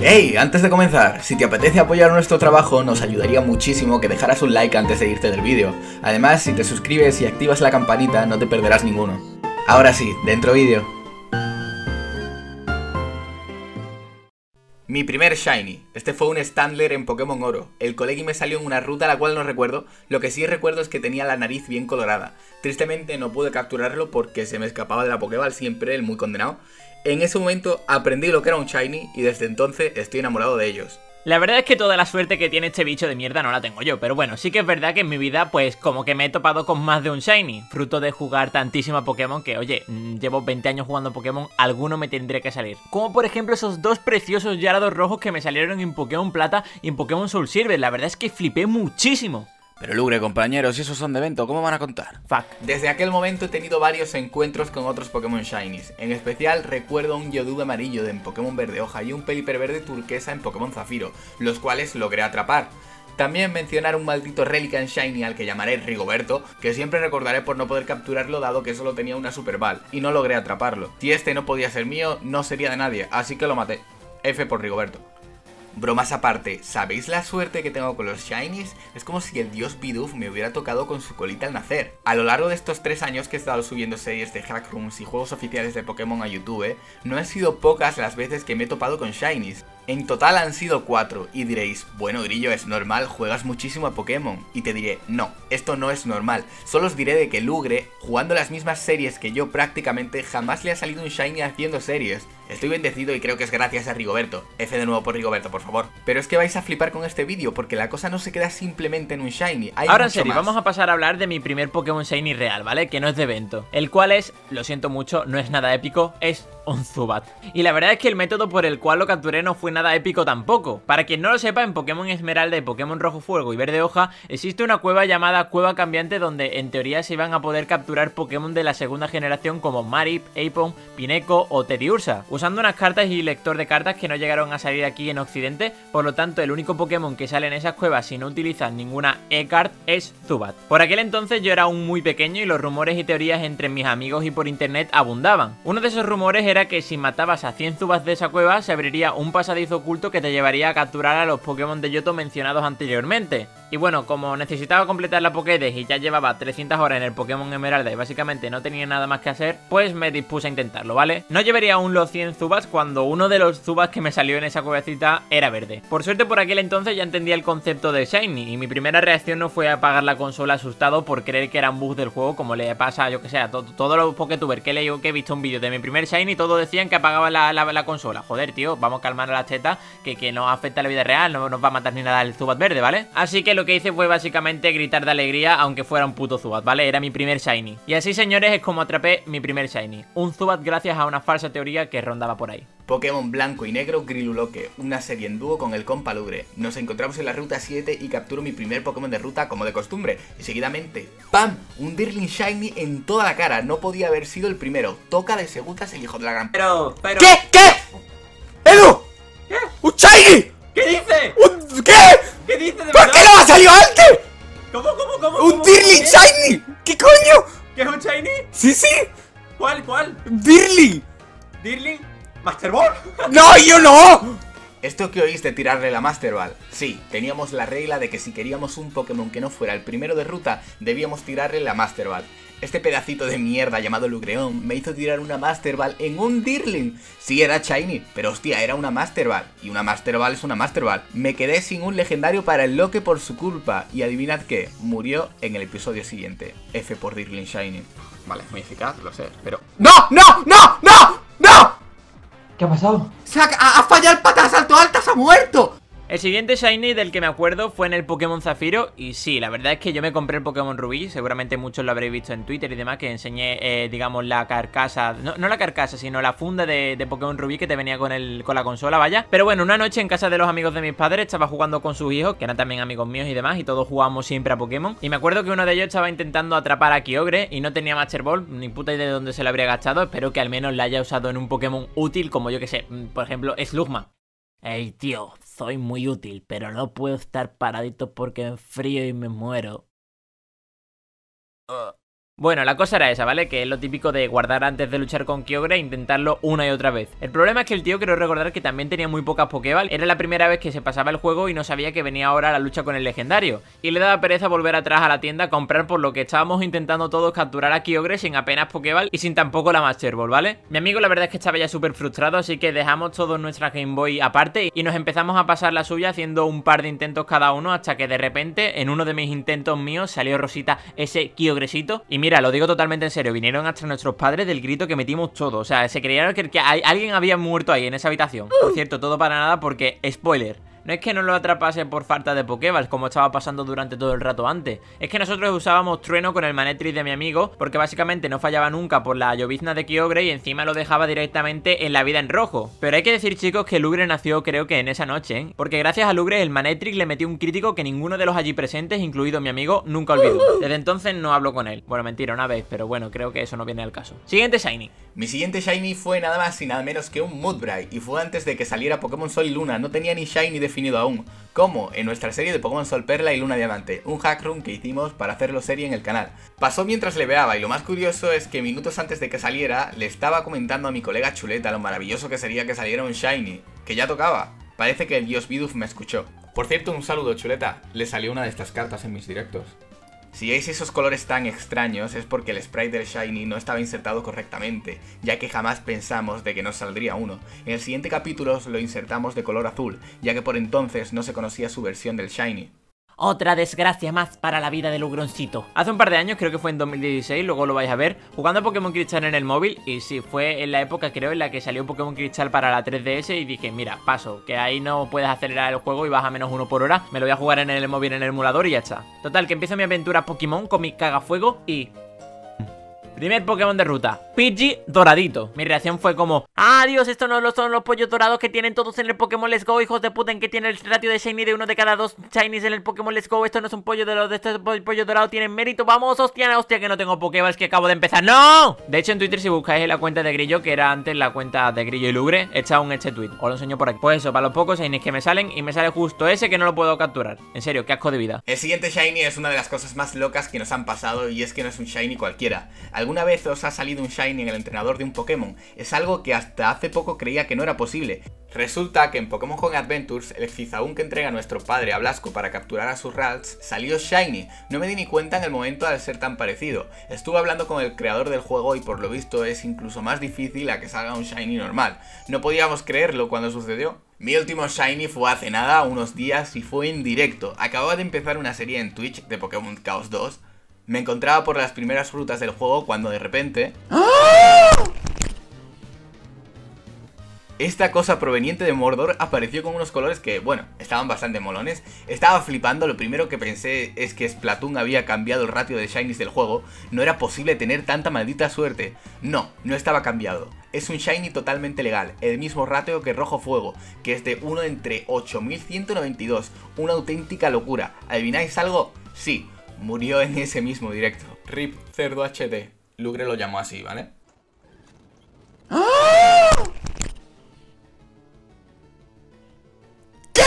¡Hey! Antes de comenzar, si te apetece apoyar nuestro trabajo, nos ayudaría muchísimo que dejaras un like antes de irte del vídeo. Además, si te suscribes y activas la campanita, no te perderás ninguno. Ahora sí, dentro vídeo. Mi primer Shiny. Este fue un Standler en Pokémon Oro. El Colegi me salió en una ruta la cual no recuerdo. Lo que sí recuerdo es que tenía la nariz bien colorada. Tristemente no pude capturarlo porque se me escapaba de la Pokéball siempre, el muy condenado. En ese momento aprendí lo que era un Shiny y desde entonces estoy enamorado de ellos. La verdad es que toda la suerte que tiene este bicho de mierda no la tengo yo, pero bueno, sí que es verdad que en mi vida pues como que me he topado con más de un Shiny, fruto de jugar tantísimo a Pokémon que, oye, llevo 20 años jugando Pokémon, alguno me tendría que salir. Como por ejemplo esos dos preciosos Gyarados rojos que me salieron en Pokémon Plata y en Pokémon Soul Silver, la verdad es que flipé muchísimo. Pero Lugre, compañeros, si esos son de evento, ¿cómo van a contar? Fuck. Desde aquel momento he tenido varios encuentros con otros Pokémon Shinies. En especial recuerdo un Geodude amarillo en Pokémon Verde Hoja y un Pelipper verde turquesa en Pokémon Zafiro, los cuales logré atrapar. También mencionar un maldito Relican Shiny al que llamaré Rigoberto, que siempre recordaré por no poder capturarlo dado que solo tenía una Super Ball y no logré atraparlo. Si este no podía ser mío, no sería de nadie, así que lo maté. F por Rigoberto. Bromas aparte, ¿sabéis la suerte que tengo con los Shinies? Es como si el dios Bidoof me hubiera tocado con su colita al nacer. A lo largo de estos 3 años que he estado subiendo series de hackrooms y juegos oficiales de Pokémon a YouTube, no han sido pocas las veces que me he topado con Shinies. En total han sido 4, y diréis, bueno Grillo, es normal, juegas muchísimo a Pokémon. Y te diré, no, esto no es normal. Solo os diré de que Lugre, jugando las mismas series que yo prácticamente, jamás le ha salido un Shiny haciendo series. Estoy bendecido y creo que es gracias a Rigoberto. F de nuevo por Rigoberto, por favor. Pero es que vais a flipar con este vídeo, porque la cosa no se queda simplemente en un Shiny. Ahora en serio, vamos a pasar a hablar de mi primer Pokémon Shiny real, ¿vale? Que no es de evento. El cual es, lo siento mucho, no es nada épico, es un Zubat. Y la verdad es que el método por el cual lo capturé no fue nada épico tampoco. Para quien no lo sepa, en Pokémon Esmeralda y Pokémon Rojo Fuego y Verde Hoja existe una cueva llamada Cueva Cambiante donde en teoría se iban a poder capturar Pokémon de la segunda generación como Marip, Aipom, Pineco o Teddiursa, usando unas cartas y lector de cartas que no llegaron a salir aquí en Occidente. Por lo tanto, el único Pokémon que sale en esas cuevas si no utilizan ninguna E-Card es Zubat. Por aquel entonces yo era aún muy pequeño y los rumores y teorías entre mis amigos y por internet abundaban. Uno de esos rumores era que si matabas a 100 Zubats de esa cueva se abriría un pasadizo oculto que te llevaría a capturar a los Pokémon de Yoto mencionados anteriormente. Y bueno, como necesitaba completar la Pokédex y ya llevaba 300 horas en el Pokémon Esmeralda y básicamente no tenía nada más que hacer, pues me dispuse a intentarlo, ¿vale? No llevaría aún los 100 Zubats cuando uno de los Zubats que me salió en esa cuevecita era verde. Por suerte por aquel entonces ya entendía el concepto de Shiny y mi primera reacción no fue apagar la consola asustado por creer que eran bugs del juego como le pasa, yo que sé, a todos los Poketubers que he visto un vídeo de mi primer Shiny, todos decían que apagaban la consola. Joder, tío, vamos a calmar a las tetas que no afecta a la vida real, no nos va a matar ni nada el Zubat verde, ¿vale? Así que lo que hice fue básicamente gritar de alegría aunque fuera un puto Zubat, ¿vale? Era mi primer Shiny. Y así, señores, es como atrapé mi primer Shiny. Un Zubat gracias a una falsa teoría que rondaba por ahí. Pokémon Blanco y Negro Griluloque, una serie en dúo con el compa Lugre. Nos encontramos en la ruta 7 y capturo mi primer Pokémon de ruta como de costumbre. Y seguidamente, ¡pam! Un Dirling Shiny en toda la cara. No podía haber sido el primero. Toca de segundas el hijo de la gran... Pero... ¿Qué? ¡Edu! ¿Qué? ¡Un Shiny! ¿Qué dice? ¿Qué? ¿Qué dice de ¿Por verdad? qué no me ha salido antes? ¿Cómo? ¡Un Dirling Shiny! ¿Qué coño? ¿Qué es un Shiny? Sí, ¿Cuál? Dirling. ¿Dirling? ¿Master Ball? ¡No, yo no! ¿Esto que oís de tirarle la Master Ball? Sí, teníamos la regla de que si queríamos un Pokémon que no fuera el primero de ruta, debíamos tirarle la Master Ball. Este pedacito de mierda llamado Lugreón me hizo tirar una Master Ball en un Dirling. Sí, era Shiny, pero hostia, era una Master Ball. Y una Master Ball es una Master Ball. Me quedé sin un legendario para el Loque por su culpa. Y adivinad qué, murió en el episodio siguiente. F por Dirling Shiny. Vale, muy eficaz, lo sé, pero... ¡No! ¿Qué ha pasado? ¡Ha fallado el pata salto alta! ¡Se ha muerto! El siguiente Shiny del que me acuerdo fue en el Pokémon Zafiro. Y sí, la verdad es que yo me compré el Pokémon Rubí. Seguramente muchos lo habréis visto en Twitter y demás, que enseñé, digamos, la carcasa. No la carcasa, sino la funda de Pokémon Rubí que te venía con la consola, vaya. Pero bueno, una noche en casa de los amigos de mis padres estaba jugando con sus hijos, que eran también amigos míos y demás, y todos jugábamos siempre a Pokémon. Y me acuerdo que uno de ellos estaba intentando atrapar a Kyogre y no tenía Master Ball, ni puta idea de dónde se lo habría gastado. Espero que al menos la haya usado en un Pokémon útil, como yo que sé, por ejemplo, Slugma. Ey, tío, soy muy útil, pero no puedo estar paradito porque me frío y me muero. Bueno, la cosa era esa, ¿vale? Que es lo típico de guardar antes de luchar con Kyogre e intentarlo una y otra vez. El problema es que el tío, quiero recordar que también tenía muy pocas Pokéball. Era la primera vez que se pasaba el juego y no sabía que venía ahora la lucha con el legendario. Y le daba pereza volver atrás a la tienda a comprar, por lo que estábamos intentando todos capturar a Kyogre sin apenas Pokéball y sin tampoco la Master Ball, ¿vale? Mi amigo la verdad es que estaba ya súper frustrado, así que dejamos todos nuestra Game Boy aparte y nos empezamos a pasar la suya haciendo un par de intentos cada uno hasta que de repente, en uno de mis intentos míos, salió Rosita ese Kyogrecito. Y mira, lo digo totalmente en serio, vinieron hasta nuestros padres del grito que metimos todos. O sea, se creyeron que alguien había muerto ahí en esa habitación. Por cierto, todo para nada porque, spoiler, no es que no lo atrapase por falta de Pokéballs, como estaba pasando durante todo el rato antes. Es que nosotros usábamos trueno con el Manectric de mi amigo, porque básicamente no fallaba nunca por la llovizna de Kyogre y encima lo dejaba directamente en la vida en rojo. Pero hay que decir, chicos, que Lugre nació creo que en esa noche, ¿eh? Porque gracias a Lugre el Manectric le metió un crítico que ninguno de los allí presentes, incluido mi amigo, nunca olvidó. Desde entonces no hablo con él. Bueno, mentira, una vez, pero bueno, creo que eso no viene al caso. Siguiente Shiny. Mi siguiente Shiny fue nada más y nada menos que un Mudbray, y fue antes de que saliera Pokémon Sol y Luna, no tenía ni Shiny definido aún, como en nuestra serie de Pokémon Sol Perla y Luna Diamante, un hack room que hicimos para hacerlo serie en el canal. Pasó mientras leveaba y lo más curioso es que minutos antes de que saliera, le estaba comentando a mi colega Chuleta lo maravilloso que sería que saliera un Shiny, que ya tocaba. Parece que el dios Bidoof me escuchó. Por cierto, un saludo, Chuleta, le salió una de estas cartas en mis directos. Si veis esos colores tan extraños es porque el sprite del Shiny no estaba insertado correctamente, ya que jamás pensamos de que nos saldría uno. En el siguiente capítulo lo insertamos de color azul, ya que por entonces no se conocía su versión del Shiny. Otra desgracia más para la vida del Lugroncito. Hace un par de años, creo que fue en 2016, luego lo vais a ver, jugando a Pokémon Cristal en el móvil. Y sí, fue en la época, creo, en la que salió Pokémon Cristal para la 3DS. Y dije, mira, paso, que ahí no puedes acelerar el juego y vas a menos 1 por hora. Me lo voy a jugar en el móvil, en el emulador y ya está. Total, que empiezo mi aventura Pokémon con mi cagafuego y... primer Pokémon de ruta, Pidgey doradito. Mi reacción fue como, ¡ah, Dios! Estos no son los pollos dorados que tienen todos en el Pokémon Let's Go, hijos de puta, en que tiene el ratio de Shiny de 1 de cada 2 Shinies en el Pokémon Let's Go. Esto no es un pollo de los de estos pollos dorados, tienen mérito. Vamos, hostia, que no tengo Pokéballs, que acabo de empezar. ¡No! De hecho, en Twitter, si buscáis en la cuenta de Grillo, que era antes la cuenta de Grillo y Lugre, he echado este tweet. Os lo enseño por aquí. Pues eso, para los pocos Shinies que me salen, y me sale justo ese que no lo puedo capturar. En serio, qué asco de vida. El siguiente Shiny es una de las cosas más locas que nos han pasado, y es que no es un Shiny cualquiera. ¿Alguna vez os ha salido un Shiny en el entrenador de un Pokémon? Es algo que hasta hace poco creía que no era posible. Resulta que en Pokémon Home Adventures, el Cizaún que entrega nuestro padre a Blasco para capturar a sus Ralts, salió Shiny. No me di ni cuenta en el momento al ser tan parecido. Estuve hablando con el creador del juego y por lo visto es incluso más difícil a que salga un Shiny normal. No podíamos creerlo cuando sucedió. Mi último Shiny fue hace nada, unos días, y fue en directo. Acababa de empezar una serie en Twitch de Pokémon Chaos 2. Me encontraba por las primeras frutas del juego cuando de repente... esta cosa proveniente de Mordor apareció con unos colores que, bueno, estaban bastante molones. Estaba flipando, lo primero que pensé es que Splatoon había cambiado el ratio de Shinies del juego. No era posible tener tanta maldita suerte. No, no estaba cambiado. Es un Shiny totalmente legal, el mismo ratio que Rojo Fuego, que es de 1 entre 8192. Una auténtica locura. ¿Adivináis algo? Sí. Murió en ese mismo directo. RIP Cerdo HD. Lugre lo llamó así, ¿vale? ¿Qué?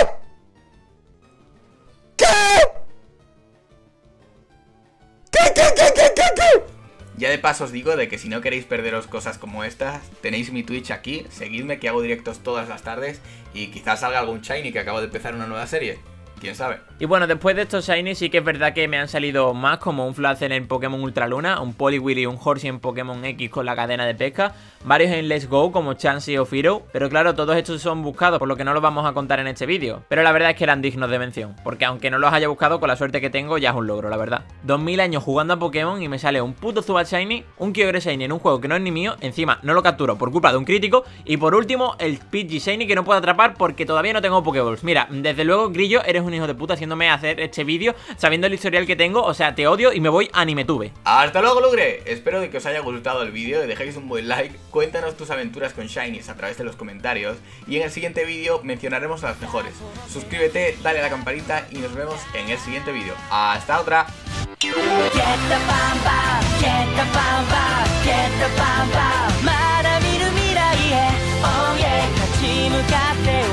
Ya de paso os digo de que si no queréis perderos cosas como estas, tenéis mi Twitch aquí, seguidme que hago directos todas las tardes y quizás salga algún Shiny, que acabo de empezar una nueva serie. ¿Quién sabe? Y bueno, después de estos Shinies sí que es verdad que me han salido más, como un Flazen en Pokémon Ultra Luna, un Poliwhirl y un Horsey en Pokémon X con la cadena de pesca, varios en Let's Go como Chansey o Firo, pero claro, todos estos son buscados, por lo que no los vamos a contar en este vídeo. Pero la verdad es que eran dignos de mención, porque aunque no los haya buscado, con la suerte que tengo ya es un logro, la verdad. 2000 años jugando a Pokémon y me sale un puto Zubat Shiny, un Kyogre Shiny en un juego que no es ni mío, encima no lo capturo por culpa de un crítico, y por último el Pidgey Shiny que no puedo atrapar porque todavía no tengo Pokéballs. Mira, desde luego, Grillo, eres un hijo de puta haciéndome hacer este vídeo sabiendo el historial que tengo, o sea, te odio y me voy a Animetube. ¡Hasta luego, Lugre! Espero de que os haya gustado el vídeo y dejéis un buen like, cuéntanos tus aventuras con Shinies a través de los comentarios y en el siguiente vídeo mencionaremos a las mejores. Suscríbete, dale a la campanita y nos vemos en el siguiente vídeo. ¡Hasta otra! Oh yeah,